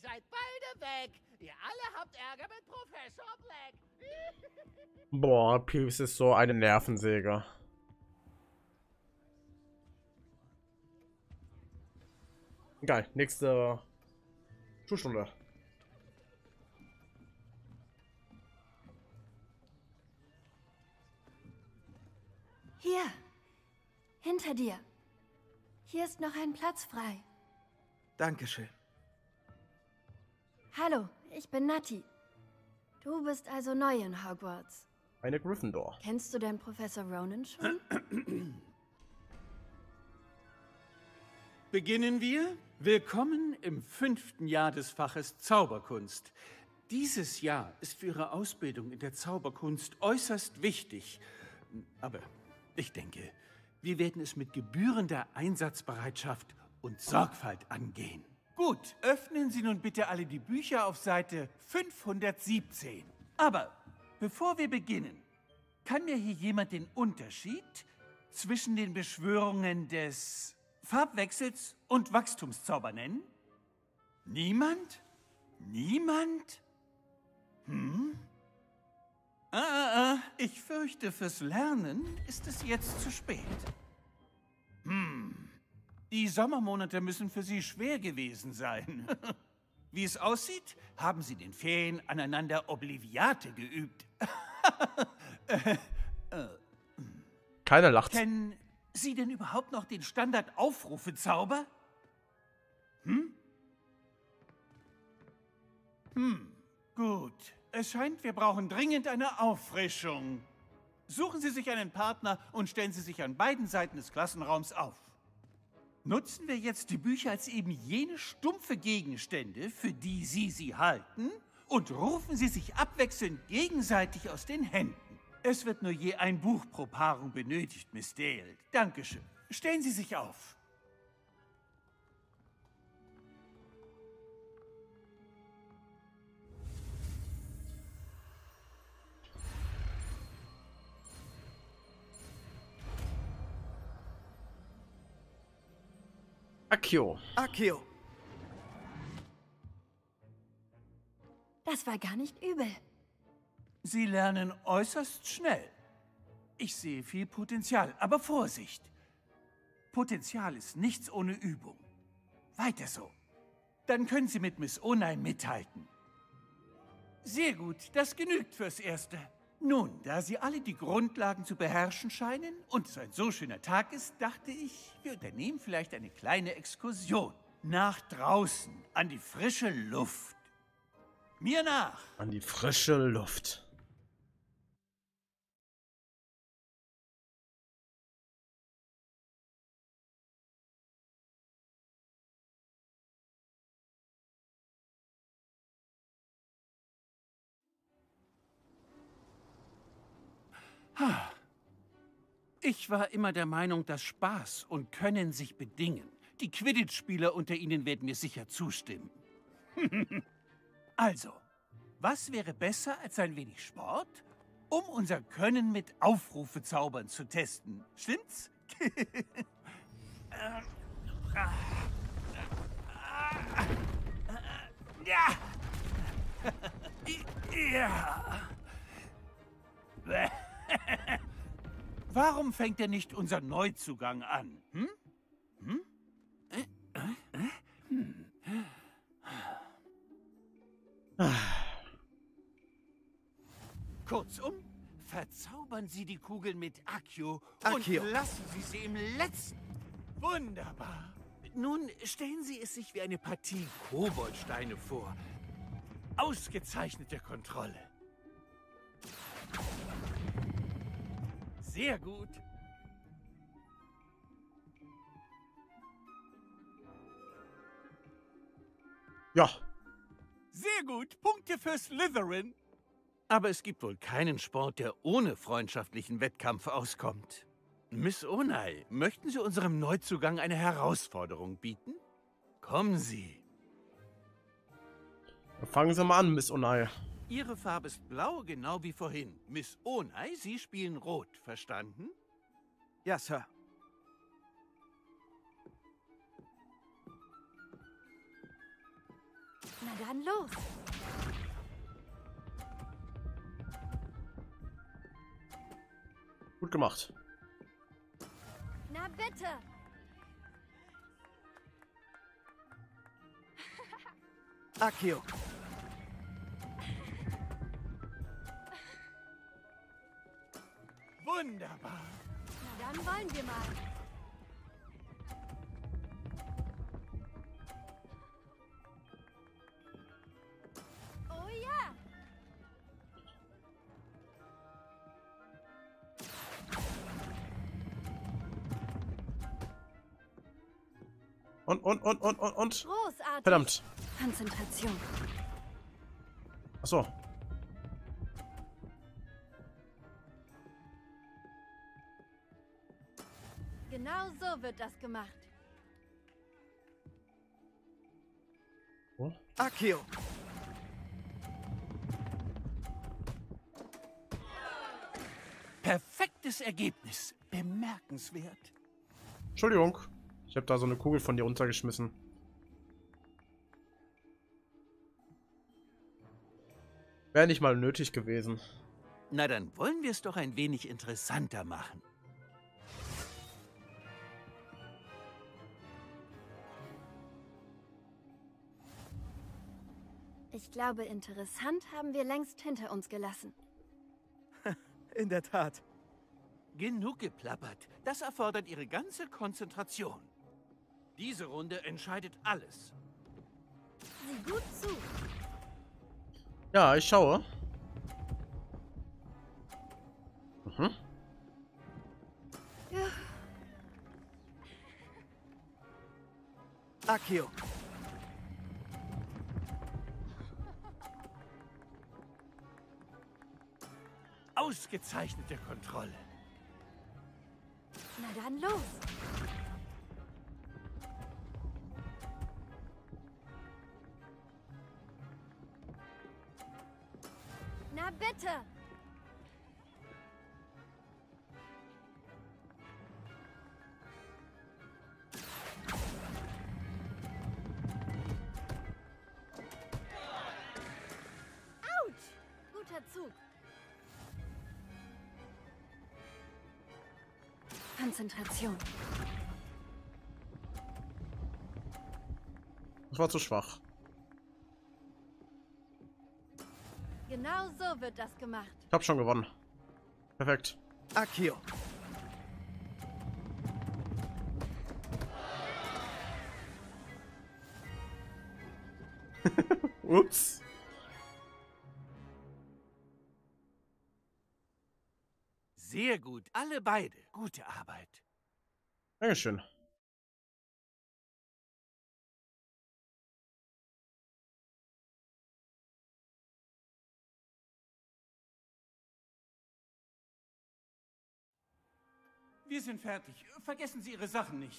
seid beide weg. Ihr alle habt Ärger mit Professor Black. Boah, Peeves ist so eine Nervensäge. Geil, nächste Schulstunde. Hier. Hinter dir. Hier ist noch ein Platz frei. Dankeschön. Hallo, ich bin Natti. Du bist also neu in Hogwarts. Eine Gryffindor. Kennst du denn Professor Ronen schon? Beginnen wir. Willkommen im 5. Jahr des Faches Zauberkunst. Dieses Jahr ist für Ihre Ausbildung in der Zauberkunst äußerst wichtig. Aber ich denke, wir werden es mit gebührender Einsatzbereitschaft und Sorgfalt angehen. Gut, öffnen Sie nun bitte alle die Bücher auf Seite 517. Aber bevor wir beginnen, kann mir hier jemand den Unterschied zwischen den Beschwörungen des Farbwechsels und Wachstumszauber nennen? Niemand? Niemand? Ich fürchte, fürs Lernen ist es jetzt zu spät. Die Sommermonate müssen für Sie schwer gewesen sein. Wie es aussieht, haben Sie den Ferien aneinander Obliviate geübt. Keiner lacht. Kennen Sie denn überhaupt noch den Standard-Aufrufe-Zauber? Gut. Es scheint, wir brauchen dringend eine Auffrischung. Suchen Sie sich einen Partner und stellen Sie sich an beiden Seiten des Klassenraums auf. Nutzen wir jetzt die Bücher als eben jene stumpfe Gegenstände, für die Sie sie halten, und rufen Sie sich abwechselnd gegenseitig aus den Händen. Es wird nur je ein Buch pro Paarung benötigt, Miss Dale. Dankeschön. Stellen Sie sich auf. Accio. Accio. Das war gar nicht übel. Sie lernen äußerst schnell. Ich sehe viel Potenzial, aber Vorsicht! Potenzial ist nichts ohne Übung. Weiter so. Dann können Sie mit Miss Onai mithalten. Sehr gut, das genügt fürs Erste. Nun, da Sie alle die Grundlagen zu beherrschen scheinen und es ein so schöner Tag ist, dachte ich, wir unternehmen vielleicht eine kleine Exkursion. Nach draußen, an die frische Luft. Mir nach! An die frische Luft. Ich war immer der Meinung, dass Spaß und Können sich bedingen. Die Quidditch-Spieler unter Ihnen werden mir sicher zustimmen. Also, was wäre besser als ein wenig Sport, um unser Können mit Aufrufezaubern zu testen? Stimmt's? Ja! Ja! Warum fängt er nicht unser Neuzugang an? Kurzum, verzaubern Sie die Kugel mit Accio und lassen Sie sie im letzten. Wunderbar. Nun stellen Sie es sich wie eine Partie Koboldsteine vor. Ausgezeichnete Kontrolle. Sehr gut. Ja. Sehr gut. Punkte für Slytherin. Aber es gibt wohl keinen Sport, der ohne freundschaftlichen Wettkampf auskommt. Miss Onai, möchten Sie unserem Neuzugang eine Herausforderung bieten? Kommen Sie. Fangen Sie mal an, Miss Onai. Ihre Farbe ist blau, genau wie vorhin. Miss Onai, Sie spielen rot, verstanden? Ja, Sir. Na dann los. Gut gemacht. Na bitte. Akio. Wunderbar. Na dann wollen wir mal. Oh ja. Und. Großartig. Verdammt. Konzentration. Achso. Genau so wird das gemacht. Oh. Akio. Perfektes Ergebnis. Bemerkenswert. Entschuldigung. Ich habe da so eine Kugel von dir runtergeschmissen. Wäre nicht mal nötig gewesen. Na, dann wollen wir es doch ein wenig interessanter machen. Ich glaube, interessant haben wir längst hinter uns gelassen. In der Tat. Genug geplappert. Das erfordert Ihre ganze Konzentration. Diese Runde entscheidet alles. Sieh gut zu. Ja, ich schaue. Mhm. Ja. Akio. Ausgezeichnete Kontrolle. Na dann los. Na bitte. Autsch! Guter Zug. Konzentration. Das war zu schwach. Genau so wird das gemacht. Ich habe schon gewonnen. Perfekt. Akio. Ups. Sehr gut. Alle beide. Gute Arbeit. Dankeschön. Wir sind fertig. Vergessen Sie Ihre Sachen nicht.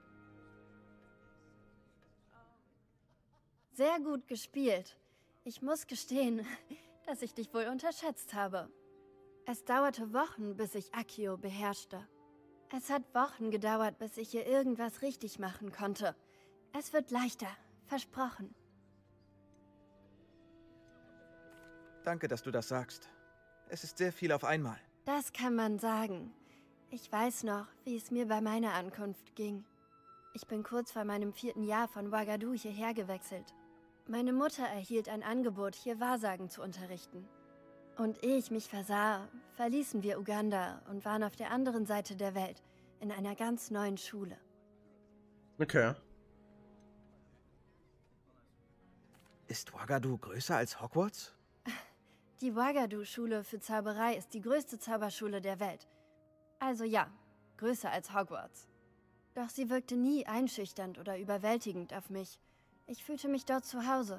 Sehr gut gespielt. Ich muss gestehen, dass ich dich wohl unterschätzt habe. Es dauerte Wochen, bis ich Akio beherrschte. Es hat Wochen gedauert, bis ich hier irgendwas richtig machen konnte. Es wird leichter, versprochen. Danke, dass du das sagst. Es ist sehr viel auf einmal. Das kann man sagen. Ich weiß noch, wie es mir bei meiner Ankunft ging. Ich bin kurz vor meinem 4. Jahr von Ouagadougou hierher gewechselt. Meine Mutter erhielt ein Angebot, hier Wahrsagen zu unterrichten. Und ehe ich mich versah, verließen wir Uganda und waren auf der anderen Seite der Welt, in einer ganz neuen Schule. Okay. Ist Ouagadougou größer als Hogwarts? Die Ouagadougou-Schule für Zauberei ist die größte Zauberschule der Welt. Also ja, größer als Hogwarts. Doch sie wirkte nie einschüchternd oder überwältigend auf mich. Ich fühlte mich dort zu Hause.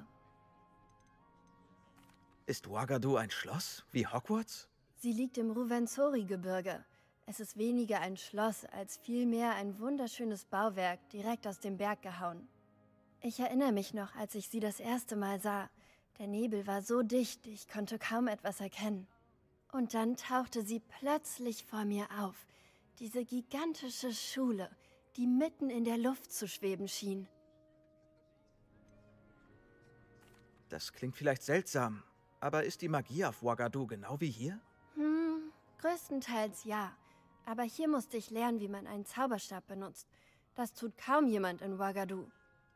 Ist Ouagadougou ein Schloss, wie Hogwarts? Sie liegt im Rwenzori-Gebirge. Es ist weniger ein Schloss, als vielmehr ein wunderschönes Bauwerk, direkt aus dem Berg gehauen. Ich erinnere mich noch, als ich sie das erste Mal sah. Der Nebel war so dicht, ich konnte kaum etwas erkennen. Und dann tauchte sie plötzlich vor mir auf. Diese gigantische Schule, die mitten in der Luft zu schweben schien. Das klingt vielleicht seltsam, aber ist die Magie auf Ouagadougou genau wie hier? Größtenteils ja. Aber hier musste ich lernen, wie man einen Zauberstab benutzt. Das tut kaum jemand in Ouagadougou.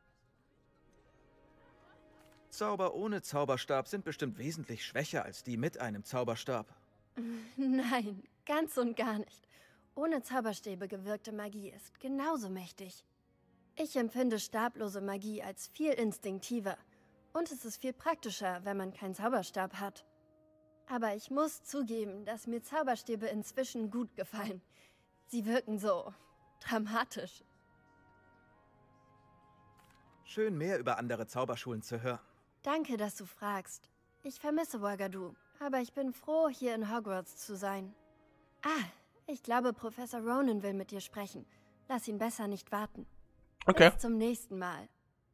Zauber ohne Zauberstab sind bestimmt wesentlich schwächer als die mit einem Zauberstab. Nein, ganz und gar nicht. Ohne Zauberstäbe gewirkte Magie ist genauso mächtig. Ich empfinde stablose Magie als viel instinktiver. Und es ist viel praktischer, wenn man keinen Zauberstab hat. Aber ich muss zugeben, dass mir Zauberstäbe inzwischen gut gefallen. Sie wirken so dramatisch. Schön, mehr über andere Zauberschulen zu hören. Danke, dass du fragst. Ich vermisse Ouagadougou, aber ich bin froh, hier in Hogwarts zu sein. Ich glaube, Professor Ronen will mit dir sprechen. Lass ihn besser nicht warten. Okay. Bis zum nächsten Mal.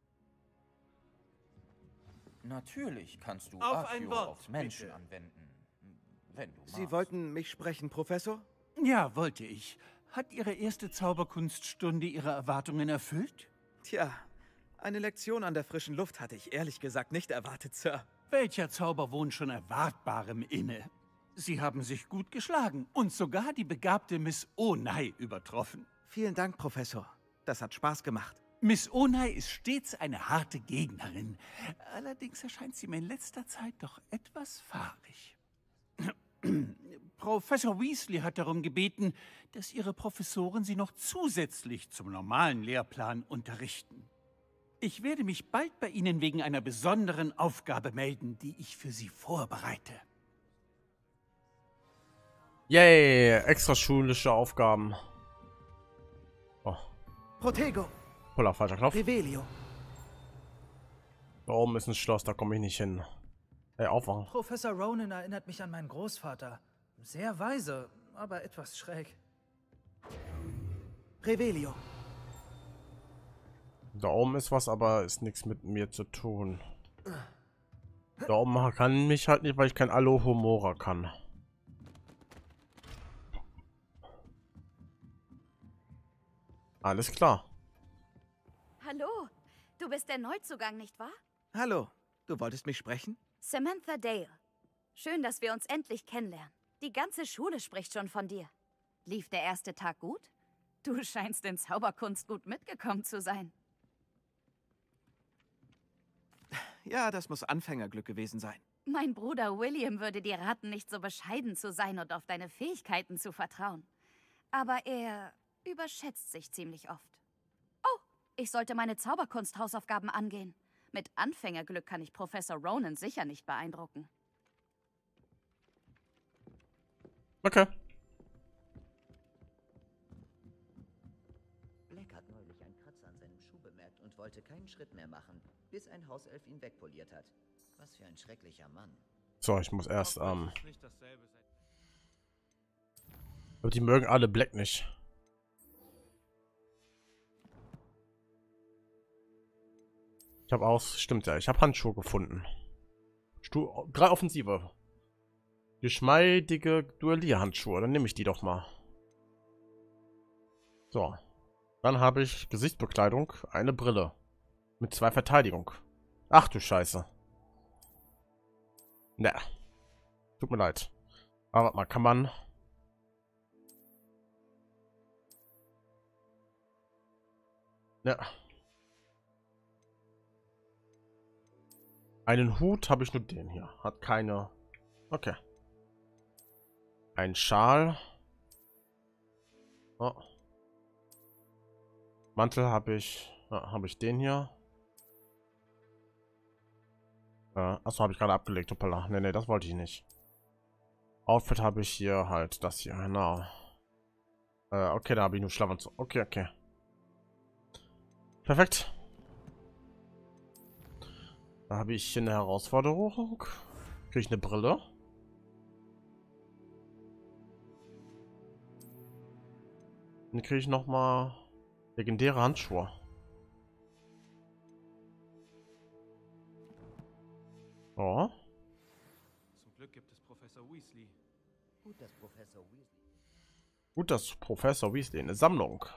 Natürlich kannst du Auf ein Accio Wort, auf Menschen bitte. anwenden, wenn du magst. Sie wollten mich sprechen, Professor? Ja, wollte ich. Hat Ihre erste Zauberkunststunde Ihre Erwartungen erfüllt? Tja, eine Lektion an der frischen Luft hatte ich ehrlich gesagt nicht erwartet, Sir. Welcher Zauber wohnt schon Erwartbarem inne? Sie haben sich gut geschlagen und sogar die begabte Miss Onai übertroffen. Vielen Dank, Professor. Das hat Spaß gemacht. Miss Onai ist stets eine harte Gegnerin. Allerdings erscheint sie mir in letzter Zeit doch etwas fahrig. Professor Weasley hat darum gebeten, dass Ihre Professoren Sie noch zusätzlich zum normalen Lehrplan unterrichten. Ich werde mich bald bei Ihnen wegen einer besonderen Aufgabe melden, die ich für Sie vorbereite. Yay, extra schulische Aufgaben. Oh, Protego, Puller, falscher Knopf. Revelio. Da oben ist ein Schloss, da komme ich nicht hin. Ey, aufwachen. Professor Ronen erinnert mich an meinen Großvater. Sehr weise, aber etwas schräg. Revelio. Da oben ist was, aber ist nichts mit mir zu tun. Da oben kann mich halt nicht, weil ich kein Alohomora kann. Alles klar. Hallo, du bist der Neuzugang, nicht wahr? Hallo, du wolltest mich sprechen? Samantha Dale. Schön, dass wir uns endlich kennenlernen. Die ganze Schule spricht schon von dir. Lief der erste Tag gut? Du scheinst in Zauberkunst gut mitgekommen zu sein. Ja, das muss Anfängerglück gewesen sein. Mein Bruder William würde dir raten, nicht so bescheiden zu sein und auf deine Fähigkeiten zu vertrauen. Aber er überschätzt sich ziemlich oft. Oh, ich sollte meine Zauberkunst-Hausaufgaben angehen. Mit Anfängerglück kann ich Professor Ronen sicher nicht beeindrucken. Okay. Black hat neulich einen Kratzer an seinem Schuh bemerkt und wollte keinen Schritt mehr machen, bis ein Hauself ihn wegpoliert hat. Was für ein schrecklicher Mann. So, ich muss erst, aber die mögen alle Black nicht. Ich habe auch, stimmt ja, ich habe Handschuhe gefunden. 3 Offensive. Geschmeidige Duellierhandschuhe, dann nehme ich die doch mal. So. Dann habe ich Gesichtsbekleidung, eine Brille. Mit 2 Verteidigung. Ach du Scheiße. Ne. Tut mir leid. Aber warte mal, kann man... Ja. Einen Hut habe ich nur den hier. Hat keine... Okay. Ein Schal. Oh. Mantel habe ich... habe ich den hier. Achso, habe ich gerade abgelegt. Hoppala. Nee, das wollte ich nicht. Outfit habe ich hier halt das hier. Genau. Okay, da habe ich nur Schlafanzug. Okay. Perfekt. Da habe ich hier eine Herausforderung. Kriege ich eine Brille. Dann kriege ich noch mal legendäre Handschuhe. Oh. Zum Glück gibt es Professor Weasley. Gut, dass Professor Weasley... Gut, dass Professor Weasley eine Sammlung.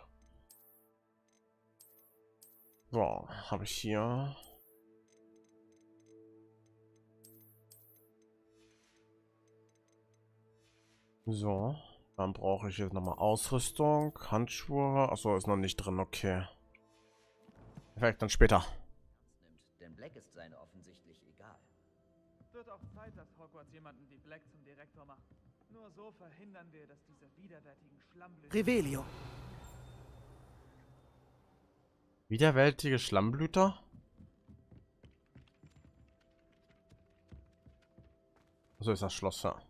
So, habe ich hier. So, dann brauche ich jetzt nochmal Ausrüstung, Handschuhe. Achso, ist noch nicht drin, okay. Perfekt, dann später. Nimmt, denn Black ist seine offensichtlich egal. Wird auch Zeit, dass Hogwarts jemanden wie Black zum Direktor macht. Nur so verhindern wir, dass diese widerwärtigen Schlammblüter... Revelio. Widerwärtige Schlammblüter? So ist das Schloss, ja.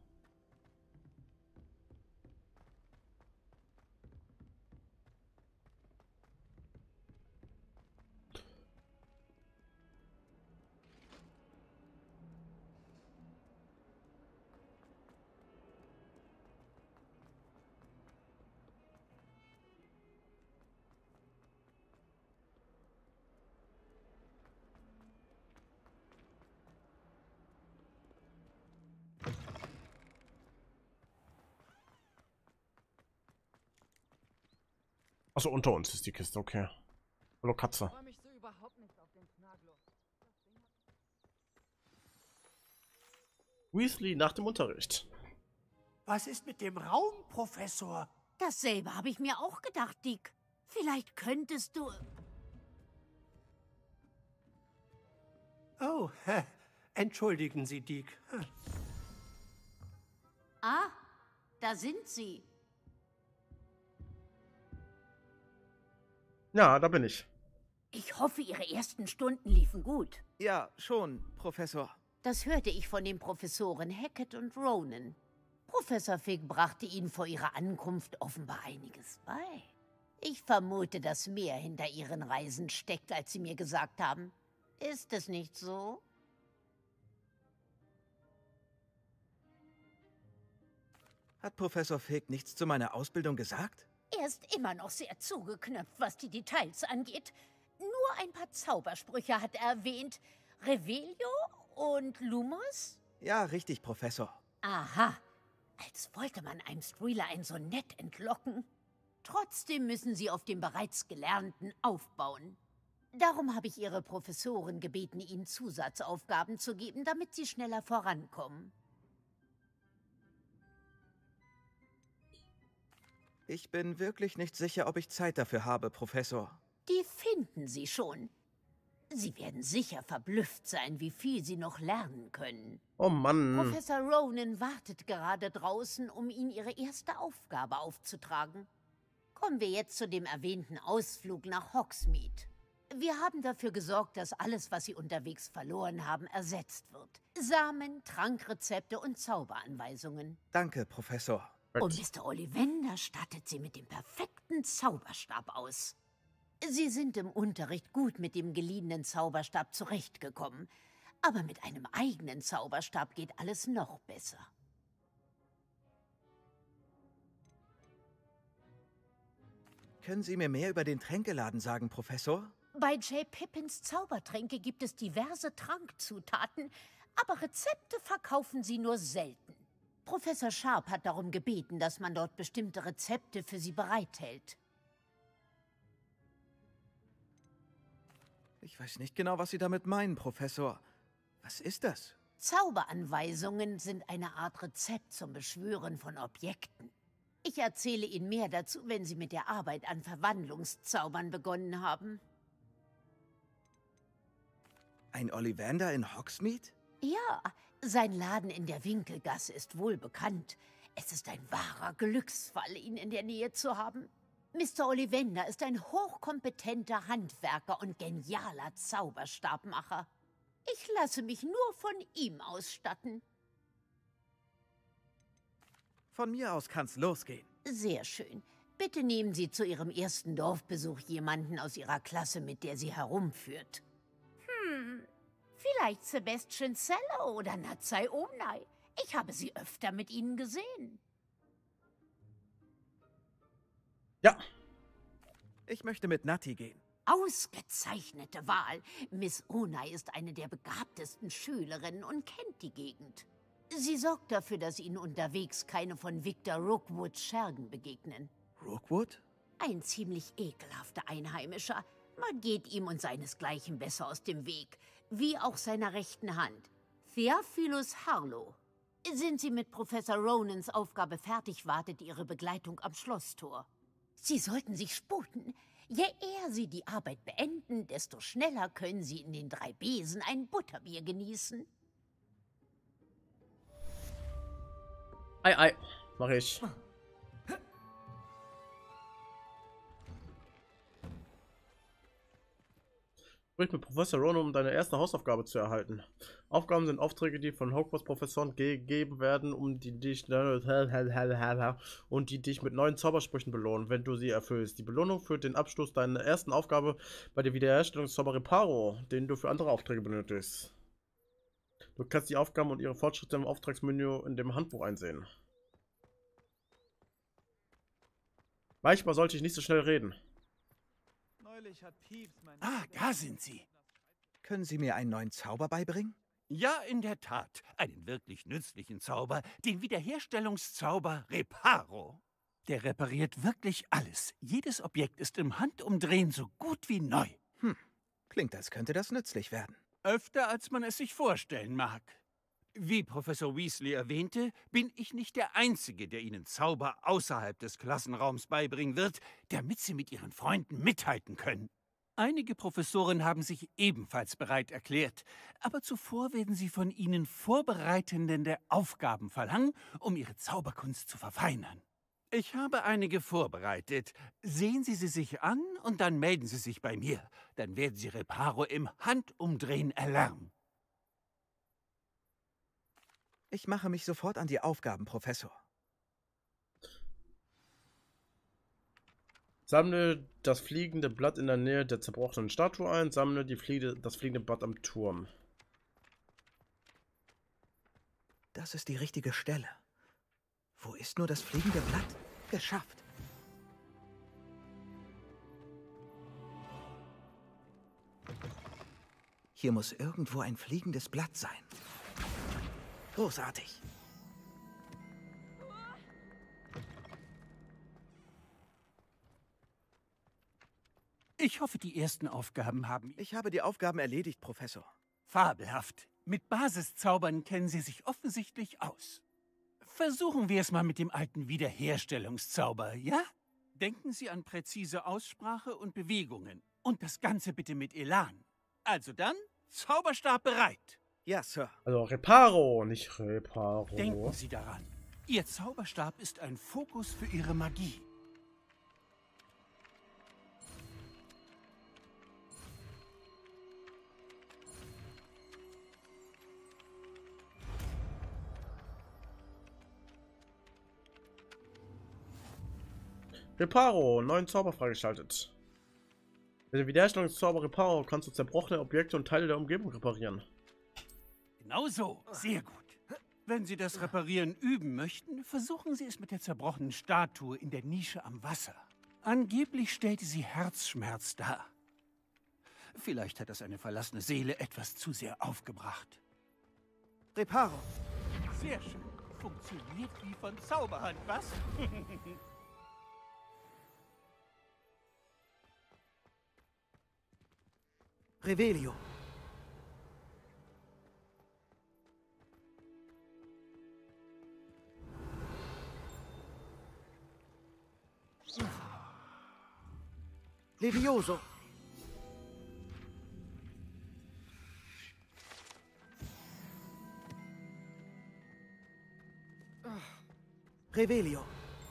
Also unter uns ist die Kiste, okay. Hallo Katze. Weasley nach dem Unterricht. Was ist mit dem Raum, Professor? Dasselbe habe ich mir auch gedacht, Dick. Vielleicht könntest du... Oh, entschuldigen Sie, Dick. Ah, da sind sie. Ja, da bin ich. Ich hoffe, Ihre ersten Stunden liefen gut. Ja, schon, Professor. Das hörte ich von den Professoren Hackett und Ronan. Professor Fig brachte Ihnen vor Ihrer Ankunft offenbar einiges bei. Ich vermute, dass mehr hinter Ihren Reisen steckt, als Sie mir gesagt haben. Ist es nicht so? Hat Professor Fig nichts zu meiner Ausbildung gesagt? Er ist immer noch sehr zugeknöpft, was die Details angeht. Nur ein paar Zaubersprüche hat er erwähnt. Revelio und Lumos? Ja, richtig, Professor. Aha, als wollte man einem Streeler ein Sonett entlocken. Trotzdem müssen Sie auf dem bereits Gelernten aufbauen. Darum habe ich Ihre Professoren gebeten, Ihnen Zusatzaufgaben zu geben, damit Sie schneller vorankommen. Ich bin wirklich nicht sicher, ob ich Zeit dafür habe, Professor. Die finden Sie schon. Sie werden sicher verblüfft sein, wie viel Sie noch lernen können. Oh Mann. Professor Ronan wartet gerade draußen, um Ihnen Ihre erste Aufgabe aufzutragen. Kommen wir jetzt zu dem erwähnten Ausflug nach Hogsmeade. Wir haben dafür gesorgt, dass alles, was Sie unterwegs verloren haben, ersetzt wird. Samen, Trankrezepte und Zauberanweisungen. Danke, Professor. Und Mr. Ollivander stattet Sie mit dem perfekten Zauberstab aus. Sie sind im Unterricht gut mit dem geliehenen Zauberstab zurechtgekommen. Aber mit einem eigenen Zauberstab geht alles noch besser. Können Sie mir mehr über den Tränkeladen sagen, Professor? Bei J. Pippins Zaubertränke gibt es diverse Trankzutaten, aber Rezepte verkaufen sie nur selten. Professor Sharp hat darum gebeten, dass man dort bestimmte Rezepte für sie bereithält. Ich weiß nicht genau, was Sie damit meinen, Professor. Was ist das? Zauberanweisungen sind eine Art Rezept zum Beschwören von Objekten. Ich erzähle Ihnen mehr dazu, wenn Sie mit der Arbeit an Verwandlungszaubern begonnen haben. Ein Ollivander in Hogsmeade? Ja, sein Laden in der Winkelgasse ist wohl bekannt. Es ist ein wahrer Glücksfall, ihn in der Nähe zu haben. Mr. Ollivander ist ein hochkompetenter Handwerker und genialer Zauberstabmacher. Ich lasse mich nur von ihm ausstatten. Von mir aus kann's losgehen. Sehr schön. Bitte nehmen Sie zu Ihrem ersten Dorfbesuch jemanden aus Ihrer Klasse mit, der Sie herumführt. Vielleicht Sebastian Cello oder Natsai Omnai. Ich habe sie öfter mit ihnen gesehen. Ja. Ich möchte mit Natti gehen. Ausgezeichnete Wahl. Miss Onai ist eine der begabtesten Schülerinnen und kennt die Gegend. Sie sorgt dafür, dass Ihnen unterwegs keine von Victor Rookwoods Schergen begegnen. Rookwood? Ein ziemlich ekelhafter Einheimischer. Man geht ihm und seinesgleichen besser aus dem Weg, wie auch seiner rechten Hand. Theophilus Harlow. Sind Sie mit Professor Ronans Aufgabe fertig, wartet Ihre Begleitung am Schlosstor. Sie sollten sich sputen. Je eher Sie die Arbeit beenden, desto schneller können Sie in den 3 Besen ein Butterbier genießen. Ei, ei. Mach ich. Sprich mit Professor Ronan, um deine erste Hausaufgabe zu erhalten. Aufgaben sind Aufträge, die von Hogwarts-Professoren gegeben werden, die dich mit neuen Zaubersprüchen belohnen, wenn du sie erfüllst. Die Belohnung für den Abschluss deiner ersten Aufgabe bei der Wiederherstellungszauber Reparo, den du für andere Aufträge benötigst. Du kannst die Aufgaben und ihre Fortschritte im Auftragsmenü in dem Handbuch einsehen. Manchmal sollte ich nicht so schnell reden. Neulich hat Pieps mein... Ah, da sind Sie. Können Sie mir einen neuen Zauber beibringen? Ja, in der Tat. Einen wirklich nützlichen Zauber, den Wiederherstellungszauber Reparo. Der repariert wirklich alles. Jedes Objekt ist im Handumdrehen so gut wie neu. Klingt, als könnte das nützlich werden. Öfter, als man es sich vorstellen mag. Wie Professor Weasley erwähnte, bin ich nicht der Einzige, der Ihnen Zauber außerhalb des Klassenraums beibringen wird, damit Sie mit Ihren Freunden mithalten können. Einige Professoren haben sich ebenfalls bereit erklärt, aber zuvor werden sie von Ihnen vorbereitende Aufgaben verlangen, um Ihre Zauberkunst zu verfeinern. Ich habe einige vorbereitet. Sehen Sie sie sich an und dann melden Sie sich bei mir. Dann werden Sie Reparo im Handumdrehen erlernen. Ich mache mich sofort an die Aufgaben, Professor. Sammle das fliegende Blatt in der Nähe der zerbrochenen Statue ein. Sammle das fliegende Blatt am Turm. Das ist die richtige Stelle. Wo ist nur das fliegende Blatt? Geschafft. Hier muss irgendwo ein fliegendes Blatt sein. Großartig. Ich hoffe, die ersten Aufgaben haben... Ich habe die Aufgaben erledigt, Professor. Fabelhaft. Mit Basiszaubern kennen Sie sich offensichtlich aus. Versuchen wir es mal mit dem alten Wiederherstellungszauber, ja? Denken Sie an präzise Aussprache und Bewegungen. Und das Ganze bitte mit Elan. Also dann, Zauberstab bereit. Ja, Sir. Also Reparo, nicht Reparo. Denken Sie daran. Ihr Zauberstab ist ein Fokus für Ihre Magie. Reparo, neuen Zauber freigeschaltet. Mit dem Wiederherstellungszauber Reparo kannst du zerbrochene Objekte und Teile der Umgebung reparieren. Genau so. Sehr gut. Wenn Sie das Reparieren üben möchten, versuchen Sie es mit der zerbrochenen Statue in der Nische am Wasser. Angeblich stellte sie Herzschmerz dar. Vielleicht hat das eine verlassene Seele etwas zu sehr aufgebracht. Reparo. Sehr schön. Funktioniert wie von Zauberhand, was? Revelio. Levioso. Revelio.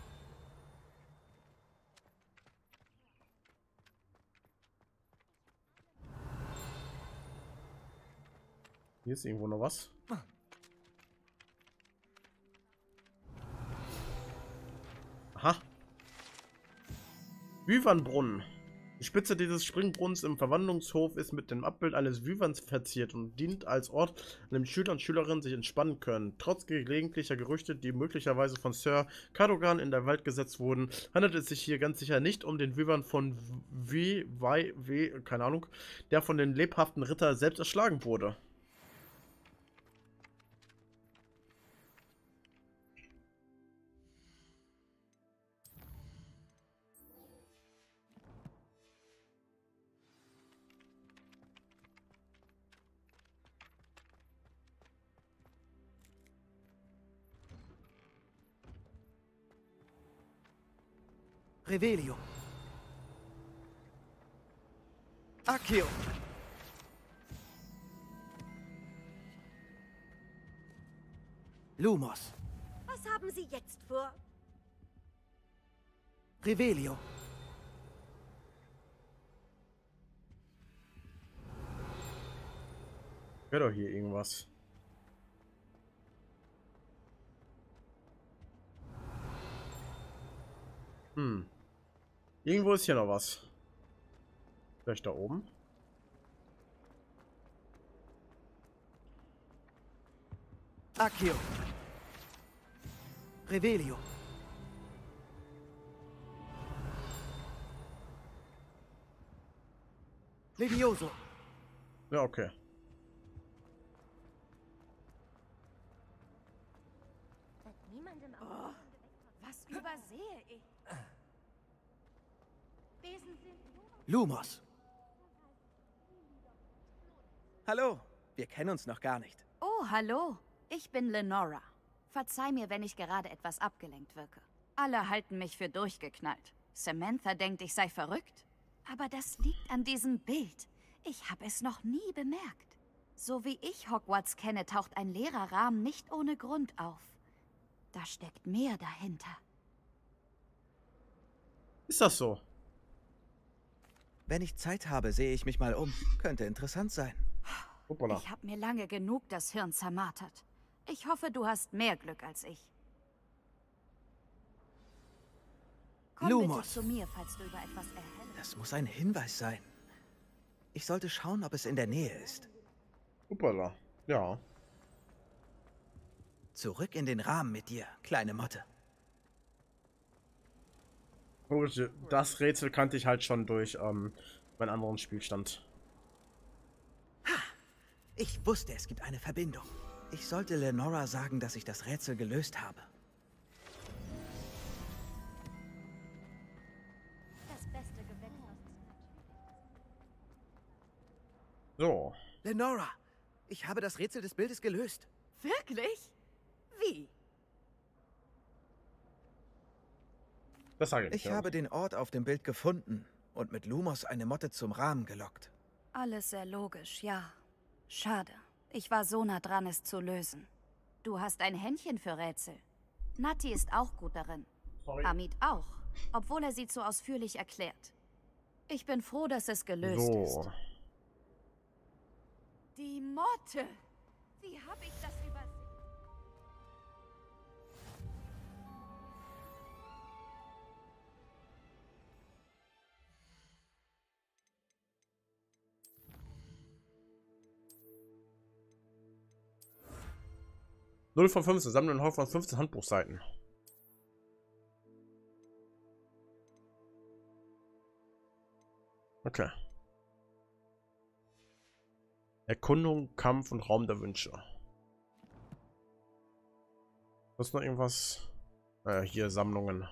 Hier ist irgendwo noch was. Aha. Wyvernbrunnen. Die Spitze dieses Springbrunnens im Verwandlungshof ist mit dem Abbild eines Wyverns verziert und dient als Ort, an dem Schüler und Schülerinnen sich entspannen können. Trotz gelegentlicher Gerüchte, die möglicherweise von Sir Cadogan in der Welt gesetzt wurden, handelt es sich hier ganz sicher nicht um den Wyvern von keine Ahnung, der von den lebhaften Ritter selbst erschlagen wurde. Revelio. Accio. Lumos. Was haben Sie jetzt vor? Revelio. Wäre doch hier irgendwas. Irgendwo ist hier noch was. Vielleicht da oben? Accio. Revelio. Levioso. Ja, okay. Oh, was übersehe ich? Besen sind Lumos. Hallo, wir kennen uns noch gar nicht. Oh, hallo. Ich bin Lenora. Verzeih mir, wenn ich gerade etwas abgelenkt wirke. Alle halten mich für durchgeknallt. Samantha denkt, ich sei verrückt. Aber das liegt an diesem Bild. Ich habe es noch nie bemerkt. So wie ich Hogwarts kenne, taucht ein leerer Rahmen nicht ohne Grund auf. Da steckt mehr dahinter. Ist das so? Wenn ich Zeit habe, sehe ich mich mal um. Könnte interessant sein. Hoppala. Ich habe mir lange genug das Hirn zermartert. Ich hoffe, du hast mehr Glück als ich. Komm Lumos. bitte zu mir, falls du über etwas erhellst. Das muss ein Hinweis sein. Ich sollte schauen, ob es in der Nähe ist. Hoppala. Ja. Zurück in den Rahmen mit dir, kleine Motte. Gut, das Rätsel kannte ich halt schon durch meinen anderen Spielstand. Ich wusste, es gibt eine Verbindung. Ich sollte Lenora sagen, dass ich das Rätsel gelöst habe. Das beste Gewächshaus. So. Lenora, ich habe das Rätsel des Bildes gelöst. Wirklich? Wie? Das sage ich nicht. Ich habe den Ort auf dem Bild gefunden und mit Lumos eine Motte zum Rahmen gelockt. Alles sehr logisch, ja. Schade. Ich war so nah dran, es zu lösen. Du hast ein Händchen für Rätsel. Natti ist auch gut darin. Sorry. Amit auch, obwohl er sie zu ausführlich erklärt. Ich bin froh, dass es gelöst ist. Die Motte! Wie habe ich das übersehen? Null von 15. Sammeln einen von 15 Handbuchseiten. Okay. Erkundung, Kampf und Raum der Wünsche. Was ist noch irgendwas? Hier Sammlungen.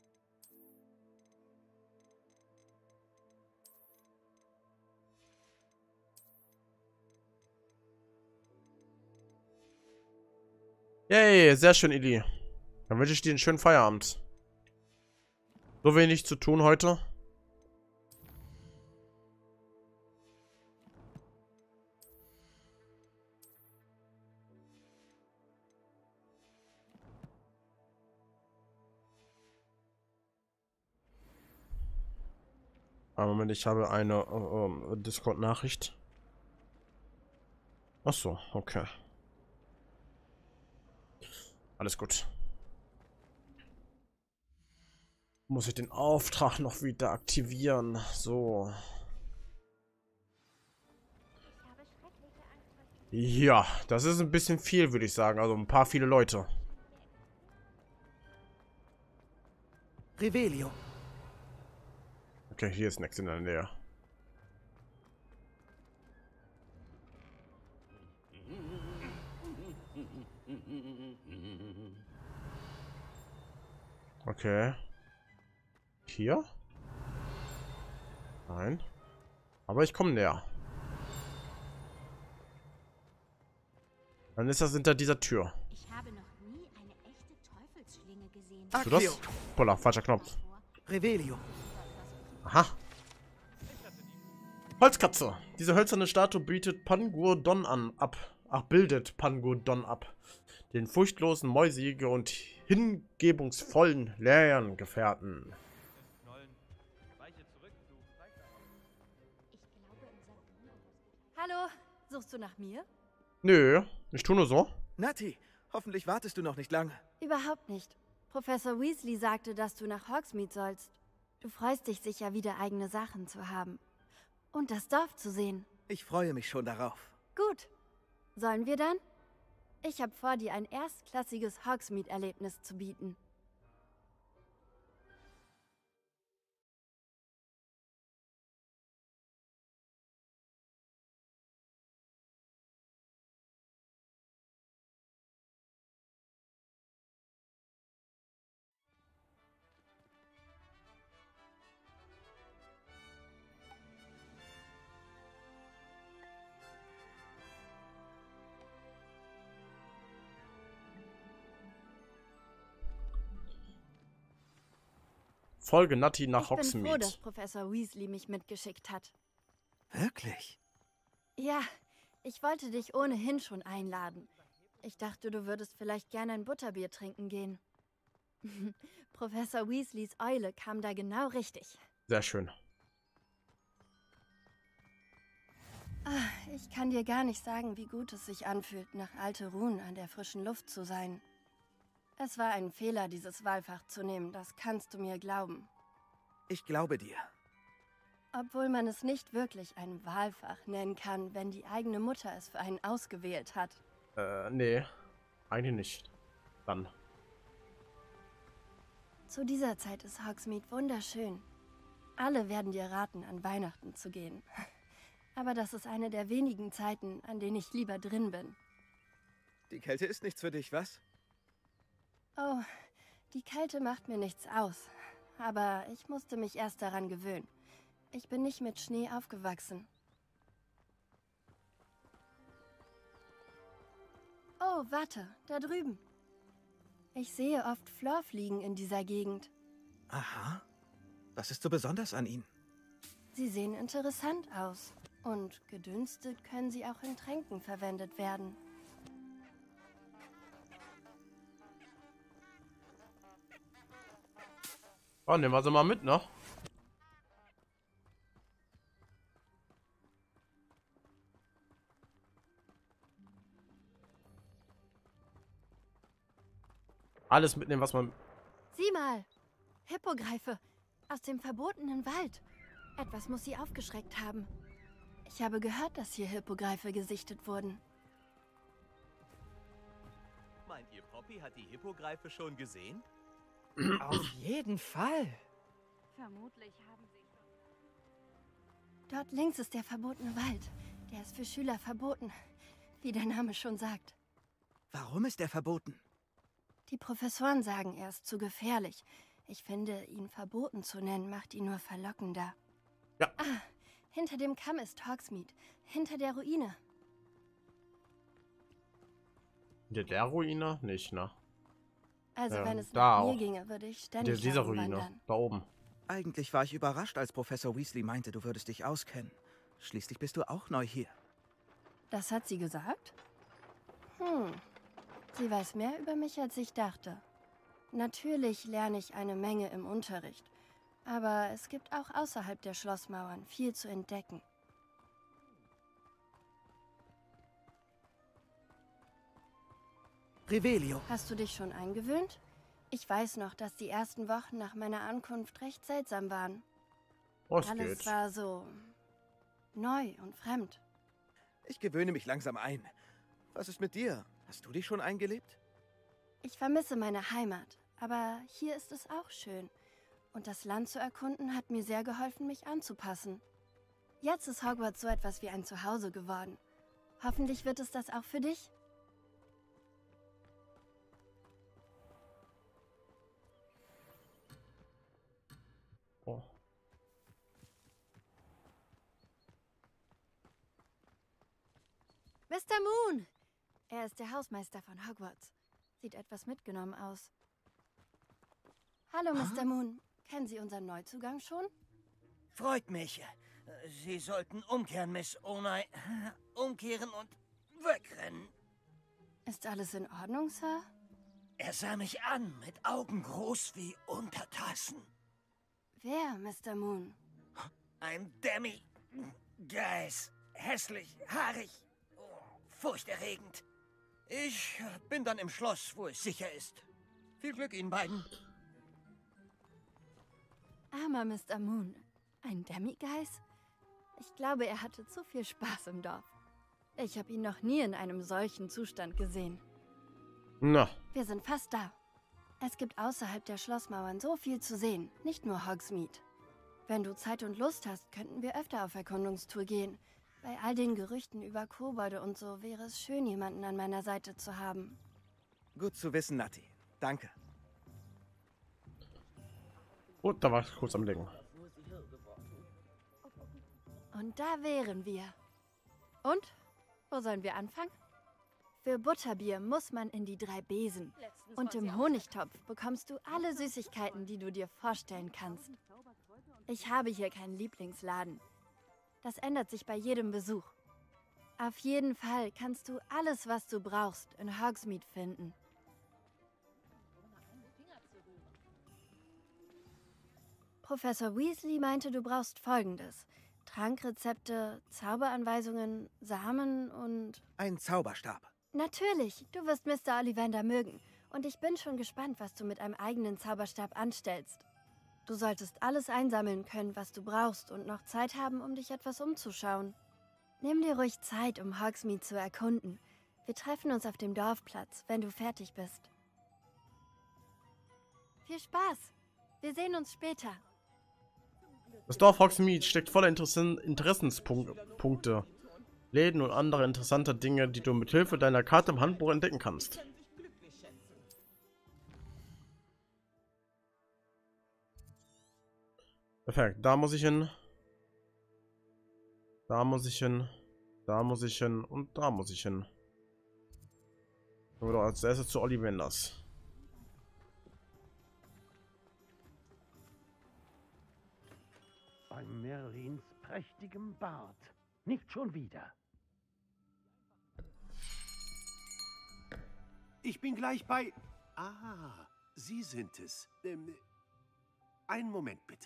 Yay, sehr schön, Ili. Dann wünsche ich dir einen schönen Feierabend. So wenig zu tun heute. Moment, ich habe eine Discord-Nachricht. Ach so, okay. Alles gut. Muss ich den Auftrag noch wieder aktivieren? So. Ja, das ist ein bisschen viel, würde ich sagen. Also ein paar viele Leute. Revelio. Okay, hier ist nichts in der Nähe. Okay. Hier? Nein. Aber ich komme näher. Dann ist das hinter dieser Tür. Ich habe noch nie eine echte Teufelsschlinge gesehen. Hast du das? Polla, falscher Knopf. Revelio. Aha. Holzkatze. Diese hölzerne Statue bietet Pangur-Don bildet Pangur-Don ab. Den furchtlosen, mäusigen und hingebungsvollen Lehrgefährten. Hallo, suchst du nach mir? Nö, ich tu nur so. Nati, hoffentlich wartest du noch nicht lange. Überhaupt nicht. Professor Weasley sagte, dass du nach Hogsmeade sollst. Du freust dich sicher, wieder eigene Sachen zu haben. Und das Dorf zu sehen. Ich freue mich schon darauf. Gut. Sollen wir dann? Ich habe vor, dir ein erstklassiges Hogsmeade-Erlebnis zu bieten. Folge Nati nach Ich bin froh, Hogsmeade. dass Professor Weasley mich mitgeschickt hat. Wirklich? Ja, ich wollte dich ohnehin schon einladen. Ich dachte, du würdest vielleicht gerne ein Butterbier trinken gehen. Professor Weasleys Eule kam da genau richtig. Sehr schön. Ich kann dir gar nicht sagen, wie gut es sich anfühlt, nach Alterun an der frischen Luft zu sein. Es war ein Fehler, dieses Wahlfach zu nehmen, das kannst du mir glauben. Ich glaube dir. Obwohl man es nicht wirklich ein Wahlfach nennen kann, wenn die eigene Mutter es für einen ausgewählt hat. Nee. Eigentlich nicht. Dann. Zu dieser Zeit ist Hogsmeade wunderschön. Alle werden dir raten, an Weihnachten zu gehen. Aber das ist eine der wenigen Zeiten, an denen ich lieber drin bin. Die Kälte ist nichts für dich, was? Oh, die Kälte macht mir nichts aus. Aber ich musste mich erst daran gewöhnen. Ich bin nicht mit Schnee aufgewachsen. Oh, warte, da drüben. Ich sehe oft Florfliegen in dieser Gegend. Aha. Was ist so besonders an ihnen? Sie sehen interessant aus. Und gedünstet können sie auch in Tränken verwendet werden. Oh, nehmen wir sie mal mit, ne? Alles mitnehmen, was man... Sieh mal! Hippogreife! Aus dem verbotenen Wald! Etwas muss sie aufgeschreckt haben. Ich habe gehört, dass hier Hippogreife gesichtet wurden. Meint ihr, Poppy hat die Hippogreife schon gesehen? Auf jeden Fall. Vermutlich haben sie schon... Dort links ist der verbotene Wald. Der ist für Schüler verboten, wie der Name schon sagt. Warum ist er verboten? Die Professoren sagen, er ist zu gefährlich. Ich finde, ihn verboten zu nennen, macht ihn nur verlockender. Ja. Ah, hinter dem Kamm ist Hogsmeade. Hinter der Ruine. Der Ruine? Nicht, ne? Also wenn es da nach mir auch. ginge, würde ich ständig Dieser Ruine. herumwandern. Da oben. Eigentlich war ich überrascht, als Professor Weasley meinte, du würdest dich auskennen. Schließlich bist du auch neu hier. Das hat sie gesagt? Sie weiß mehr über mich, als ich dachte. Natürlich lerne ich eine Menge im Unterricht. Aber es gibt auch außerhalb der Schlossmauern viel zu entdecken. Revelio. Hast du dich schon eingewöhnt? Ich weiß noch, dass die ersten Wochen nach meiner Ankunft recht seltsam waren. Was Alles geht? war so neu und fremd. Ich gewöhne mich langsam ein. Was ist mit dir? Hast du dich schon eingelebt? Ich vermisse meine Heimat, aber hier ist es auch schön. Und das Land zu erkunden hat mir sehr geholfen, mich anzupassen. Jetzt ist Hogwarts so etwas wie ein Zuhause geworden. Hoffentlich wird es das auch für dich. Oh. Mr. Moon! Er ist der Hausmeister von Hogwarts. Sieht etwas mitgenommen aus. Hallo, Mr. Moon. Kennen Sie unseren Neuzugang schon? Freut mich. Sie sollten umkehren, Miss Onai. Umkehren und wegrennen. Ist alles in Ordnung, Sir? Er sah mich an, mit Augen groß wie Untertassen. Wer, Mr. Moon? Ein Demi-Geist. Hässlich, haarig, furchterregend. Ich bin dann im Schloss, wo es sicher ist. Viel Glück Ihnen beiden. Armer Mr. Moon. Ein Demigeist? Ich glaube, er hatte zu viel Spaß im Dorf. Ich habe ihn noch nie in einem solchen Zustand gesehen. Na. Wir sind fast da. Es gibt außerhalb der Schlossmauern so viel zu sehen, nicht nur Hogsmeade. Wenn du Zeit und Lust hast, könnten wir öfter auf Erkundungstour gehen. Bei all den Gerüchten über Kobolde und so wäre es schön, jemanden an meiner Seite zu haben. Gut zu wissen, Natti. Danke. Und da war ich kurz am Denken. Und da wären wir. Und? Wo sollen wir anfangen? Für Butterbier muss man in die 3 Besen. Und im Honigtopf bekommst du alle Süßigkeiten, die du dir vorstellen kannst. Ich habe hier keinen Lieblingsladen. Das ändert sich bei jedem Besuch. Auf jeden Fall kannst du alles, was du brauchst, in Hogsmeade finden. Professor Weasley meinte, du brauchst Folgendes. Trankrezepte, Zauberanweisungen, Samen und... Ein Zauberstab. Natürlich, du wirst Mr. Ollivander mögen. Und ich bin schon gespannt, was du mit einem eigenen Zauberstab anstellst. Du solltest alles einsammeln können, was du brauchst und noch Zeit haben, um dich etwas umzuschauen. Nimm dir ruhig Zeit, um Hogsmeade zu erkunden. Wir treffen uns auf dem Dorfplatz, wenn du fertig bist. Viel Spaß! Wir sehen uns später. Das Dorf Hogsmeade steckt voller Interessenspunkte, Läden und andere interessante Dinge, die du mit Hilfe deiner Karte im Handbuch entdecken kannst. Perfekt, da muss ich hin. Da muss ich hin. Da muss ich hin. Und da muss ich hin. Oder als erstes zu Ollivanders. Bei Merlins prächtigem Bart. Nicht schon wieder. Ich bin gleich bei... Ah, Sie sind es. Einen Moment bitte.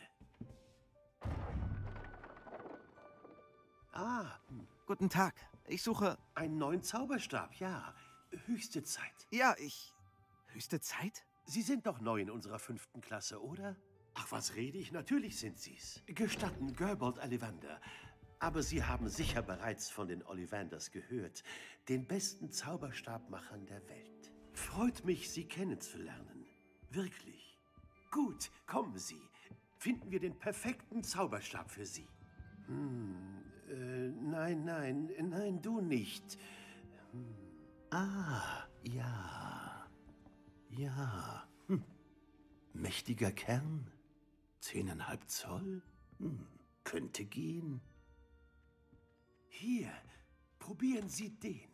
Ah. Guten Tag. Ich suche... Einen neuen Zauberstab, ja. Höchste Zeit. Ja, Höchste Zeit? Sie sind doch neu in unserer 5. Klasse, oder? Ach, was rede ich? Natürlich sind Sie's. Gestatten, Gerbold Ollivander. Aber Sie haben sicher bereits von den Ollivanders gehört. Den besten Zauberstabmachern der Welt. Freut mich, Sie kennenzulernen. Wirklich. Gut, kommen Sie. Finden wir den perfekten Zauberstab für Sie. Nein, du nicht. Ja. Ja. Mächtiger Kern. 10,5 Zoll. Könnte gehen. Hier, probieren Sie den.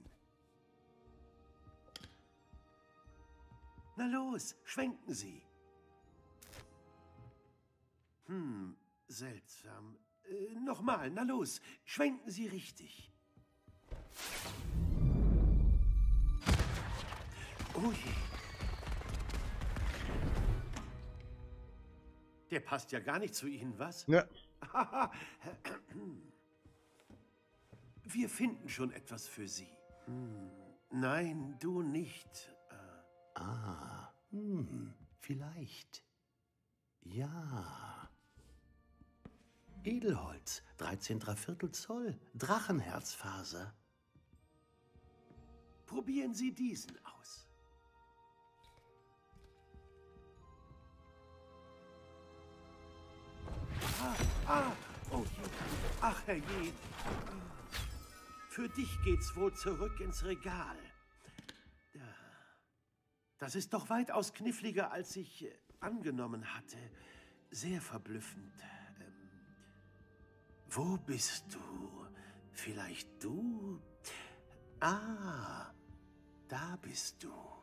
Na los, schwenken Sie. Seltsam. Nochmal, na los, schwenken Sie richtig. Oh je. Der passt ja gar nicht zu Ihnen, was? Ja. Wir finden schon etwas für Sie. Nein, du nicht. Vielleicht. Ja. Edelholz, 13,75 Zoll, Drachenherzfaser. Probieren Sie diesen aus. Oh je. Ach, herrje. Für dich geht's wohl zurück ins Regal. Das ist doch weitaus kniffliger, als ich angenommen hatte. Sehr verblüffend. Wo bist du? Vielleicht du? Ah, da bist du.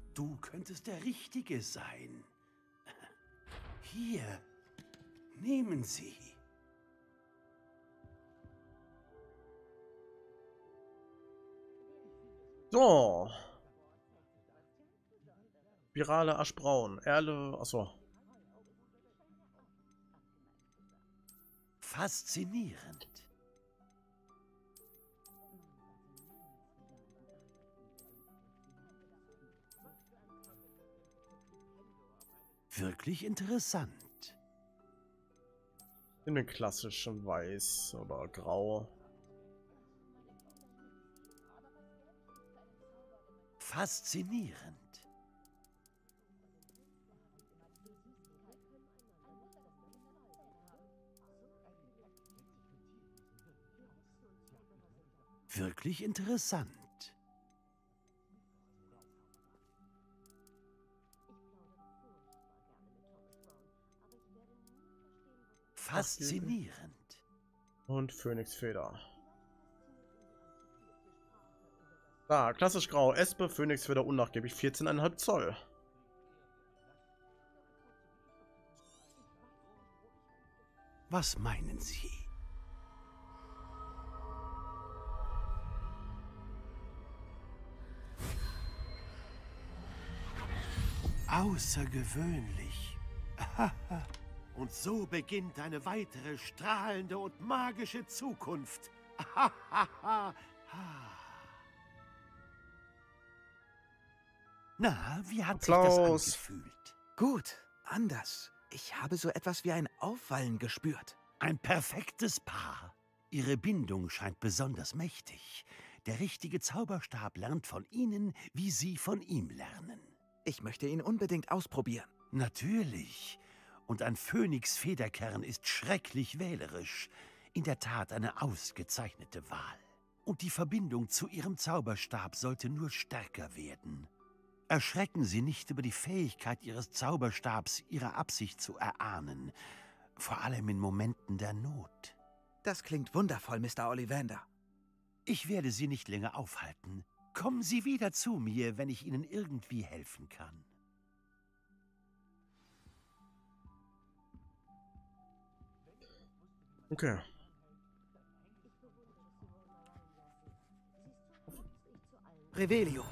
Du könntest der Richtige sein. Hier, nehmen Sie. So. Spirale Aschbraun. Erle. Achso. Faszinierend. Wirklich interessant. In den klassischen Weiß oder Grau. Faszinierend. Wirklich interessant. Faszinierend. Und Phönixfeder. Da, klassisch grau. Espe, Phönixfeder, unnachgiebig, 14,5 Zoll. Was meinen Sie? Außergewöhnlich. Und so beginnt eine weitere strahlende und magische Zukunft. Na, wie hat sich das angefühlt? Gut, anders. Ich habe so etwas wie ein Aufwallen gespürt. Ein perfektes Paar. Ihre Bindung scheint besonders mächtig. Der richtige Zauberstab lernt von Ihnen, wie Sie von ihm lernen. Ich möchte ihn unbedingt ausprobieren. Natürlich. Und ein Phönix-Federkern ist schrecklich wählerisch. In der Tat eine ausgezeichnete Wahl. Und die Verbindung zu Ihrem Zauberstab sollte nur stärker werden. Erschrecken Sie nicht über die Fähigkeit Ihres Zauberstabs, Ihre Absicht zu erahnen. Vor allem in Momenten der Not. Das klingt wundervoll, Mr. Ollivander. Ich werde Sie nicht länger aufhalten. Kommen Sie wieder zu mir, wenn ich Ihnen irgendwie helfen kann. Okay. Revelio.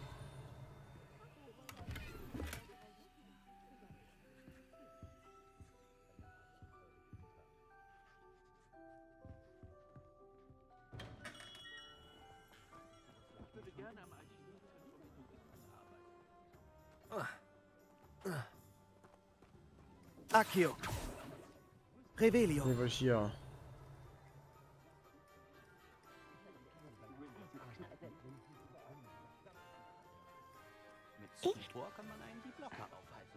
Accio. Revelio. Hier. Mit Support kann man einen die Blocker aufhalten.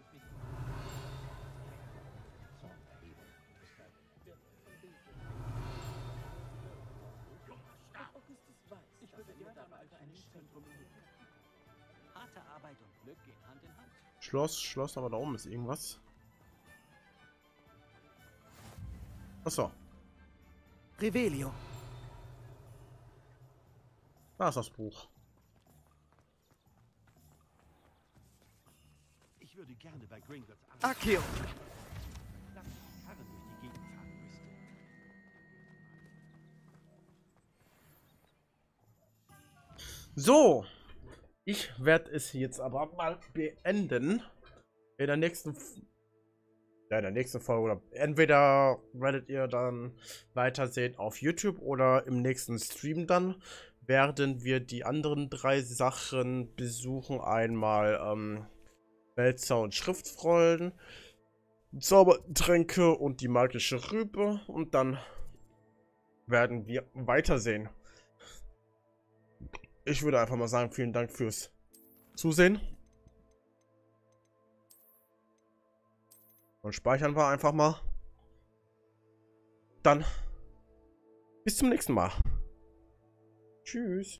Ich würde gerne am alpinischen Zentrum. Harte Arbeit und Glück gehen Hand in Hand. Schloss, aber da oben ist irgendwas. Achso. Revelio. Da ist das Buch. Ich würde gerne bei Gringotts Accio. dass ich Karren durch die Gegend fahren müsste. So. Ich werde es jetzt aber mal beenden. In der nächsten Folge. Oder entweder werdet ihr dann weitersehen auf YouTube oder im nächsten Stream dann werden wir die anderen 3 Sachen besuchen. Einmal Wälzer und Schriftrollen, Zaubertränke und die magische Rübe. Und dann werden wir weitersehen. Ich würde einfach mal sagen, vielen Dank fürs Zusehen. Und speichern wir einfach mal. Dann bis zum nächsten Mal. Tschüss.